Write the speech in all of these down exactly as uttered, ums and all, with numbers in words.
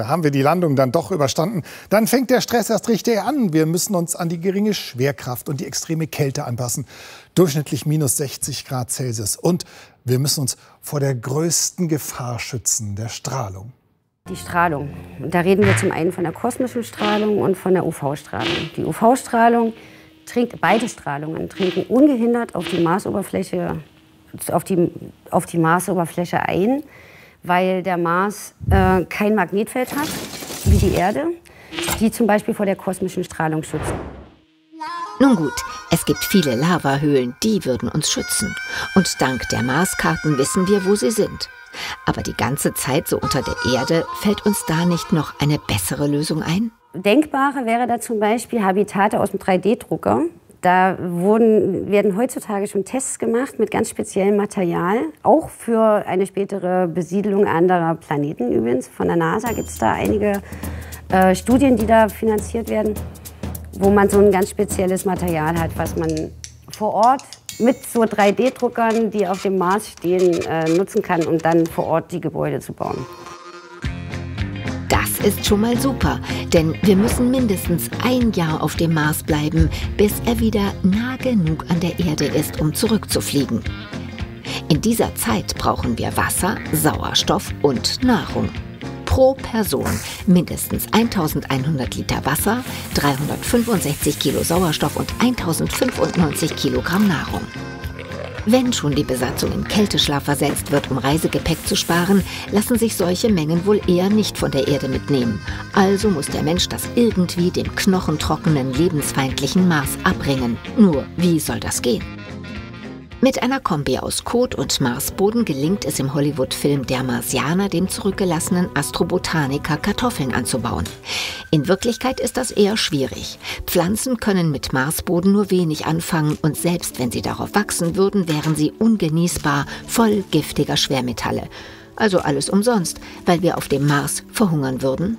Haben wir die Landung dann doch überstanden, dann fängt der Stress erst richtig an. Wir müssen uns an die geringe Schwerkraft und die extreme Kälte anpassen. Durchschnittlich minus sechzig Grad Celsius. Und wir müssen uns vor der größten Gefahr schützen, der Strahlung. Die Strahlung. Und da reden wir zum einen von der kosmischen Strahlung und von der U V-Strahlung. Die U V-Strahlung trinkt, beide Strahlungen trinken ungehindert auf die Marsoberfläche, auf die, auf die Marsoberfläche ein, weil der Mars äh, kein Magnetfeld hat, wie die Erde, die zum Beispiel vor der kosmischen Strahlung schützen. Nun gut, es gibt viele Lavahöhlen, die würden uns schützen. Und dank der Marskarten wissen wir, wo sie sind. Aber die ganze Zeit so unter der Erde, fällt uns da nicht noch eine bessere Lösung ein? Denkbare wäre da zum Beispiel Habitate aus dem drei D Drucker. Da wurden, werden heutzutage schon Tests gemacht mit ganz speziellem Material, auch für eine spätere Besiedlung anderer Planeten übrigens. Von der NASA gibt es da einige äh, Studien, die da finanziert werden, wo man so ein ganz spezielles Material hat, was man vor Ort mit so drei D Druckern, die auf dem Mars stehen, äh, nutzen kann, um dann vor Ort die Gebäude zu bauen. Das ist schon mal super, denn wir müssen mindestens ein Jahr auf dem Mars bleiben, bis er wieder nah genug an der Erde ist, um zurückzufliegen. In dieser Zeit brauchen wir Wasser, Sauerstoff und Nahrung. Pro Person mindestens eintausendeinhundert Liter Wasser, dreihundertfünfundsechzig Kilo Sauerstoff und eintausendfünfundneunzig Kilogramm Nahrung. Wenn schon die Besatzung in Kälteschlaf versetzt wird, um Reisegepäck zu sparen, lassen sich solche Mengen wohl eher nicht von der Erde mitnehmen. Also muss der Mensch das irgendwie dem knochentrockenen, lebensfeindlichen Mars abbringen. Nur, wie soll das gehen? Mit einer Kombi aus Kot und Marsboden gelingt es im Hollywood-Film Der Marsianer dem zurückgelassenen Astrobotaniker Kartoffeln anzubauen. In Wirklichkeit ist das eher schwierig. Pflanzen können mit Marsboden nur wenig anfangen und selbst wenn sie darauf wachsen würden, wären sie ungenießbar, voll giftiger Schwermetalle. Also alles umsonst, weil wir auf dem Mars verhungern würden.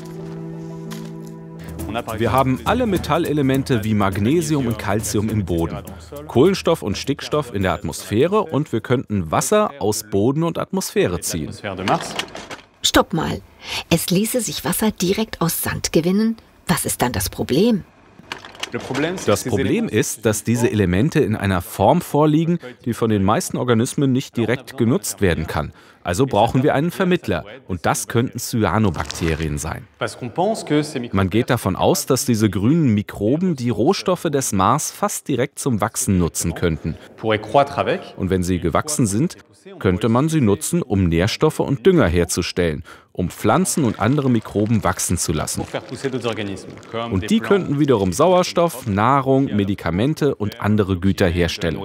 Wir haben alle Metallelemente wie Magnesium und Calcium im Boden, Kohlenstoff und Stickstoff in der Atmosphäre und wir könnten Wasser aus Boden und Atmosphäre ziehen. Stopp mal. Es ließe sich Wasser direkt aus Sand gewinnen? Was ist dann das Problem? Das Problem ist, dass diese Elemente in einer Form vorliegen, die von den meisten Organismen nicht direkt genutzt werden kann. Also brauchen wir einen Vermittler. Und das könnten Cyanobakterien sein. Man geht davon aus, dass diese grünen Mikroben die Rohstoffe des Mars fast direkt zum Wachsen nutzen könnten. Und wenn sie gewachsen sind, könnte man sie nutzen, um Nährstoffe und Dünger herzustellen, um Pflanzen und andere Mikroben wachsen zu lassen. Und die könnten wiederum Sauerstoff, Nahrung, Medikamente und andere Güter herstellen.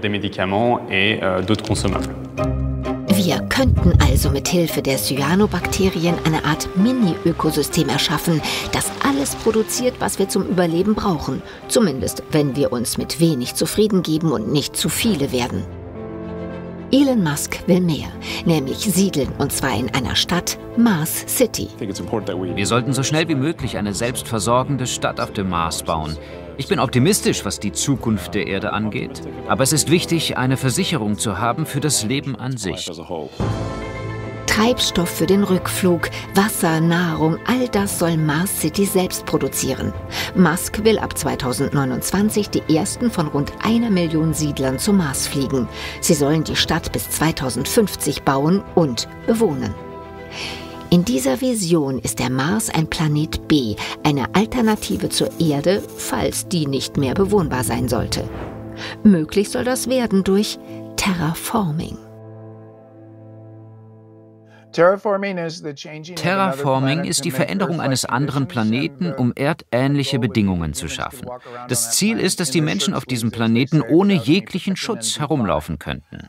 Wir könnten also mit Hilfe der Cyanobakterien eine Art Mini-Ökosystem erschaffen, das alles produziert, was wir zum Überleben brauchen. Zumindest, wenn wir uns mit wenig zufrieden geben und nicht zu viele werden. Elon Musk will mehr, nämlich siedeln, und zwar in einer Stadt, Mars City. Wir sollten so schnell wie möglich eine selbstversorgende Stadt auf dem Mars bauen. Ich bin optimistisch, was die Zukunft der Erde angeht, aber es ist wichtig, eine Versicherung zu haben für das Leben an sich. Treibstoff für den Rückflug, Wasser, Nahrung, all das soll Mars City selbst produzieren. Musk will ab zweitausendneunundzwanzig die ersten von rund einer Million Siedlern zum Mars fliegen. Sie sollen die Stadt bis zweitausendfünfzig bauen und bewohnen. In dieser Vision ist der Mars ein Planet B, eine Alternative zur Erde, falls die nicht mehr bewohnbar sein sollte. Möglich soll das werden durch Terraforming. Terraforming ist die Veränderung eines anderen Planeten, um erdähnliche Bedingungen zu schaffen. Das Ziel ist, dass die Menschen auf diesem Planeten ohne jeglichen Schutz herumlaufen könnten.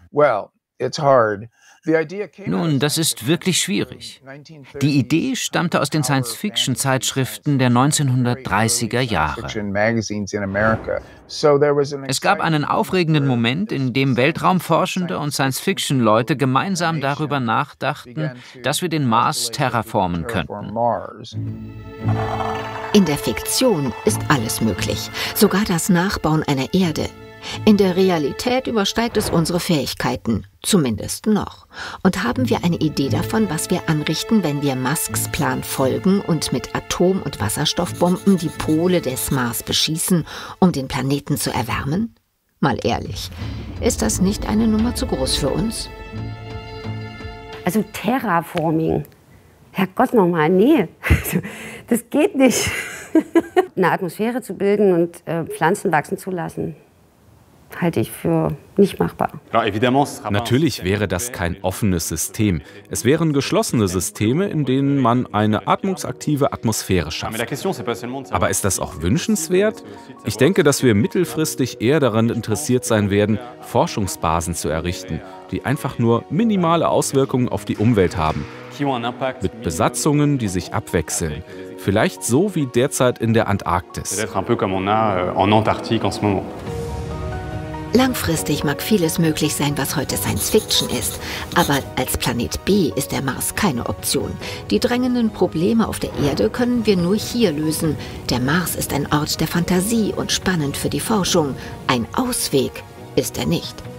Nun, das ist wirklich schwierig. Die Idee stammte aus den Science-Fiction-Zeitschriften der neunzehnhundertdreißiger Jahre. Es gab einen aufregenden Moment, in dem Weltraumforschende und Science-Fiction-Leute gemeinsam darüber nachdachten, dass wir den Mars terraformen könnten. In der Fiktion ist alles möglich, sogar das Nachbauen einer Erde. In der Realität übersteigt es unsere Fähigkeiten, zumindest noch. Und haben wir eine Idee davon, was wir anrichten, wenn wir Musks Plan folgen und mit Atom- und Wasserstoffbomben die Pole des Mars beschießen, um den Planeten zu erwärmen? Mal ehrlich, ist das nicht eine Nummer zu groß für uns? Also Terraforming. Herrgott nochmal, nee, das geht nicht. Eine Atmosphäre zu bilden und äh, Pflanzen wachsen zu lassen, halte ich für nicht machbar. Natürlich wäre das kein offenes System. Es wären geschlossene Systeme, in denen man eine atmungsaktive Atmosphäre schafft. Aber ist das auch wünschenswert? Ich denke, dass wir mittelfristig eher daran interessiert sein werden, Forschungsbasen zu errichten, die einfach nur minimale Auswirkungen auf die Umwelt haben. Mit Besatzungen, die sich abwechseln. Vielleicht so wie derzeit in der Antarktis. Langfristig mag vieles möglich sein, was heute Science Fiction ist. Aber als Planet B ist der Mars keine Option. Die drängenden Probleme auf der Erde können wir nur hier lösen. Der Mars ist ein Ort der Fantasie und spannend für die Forschung. Ein Ausweg ist er nicht.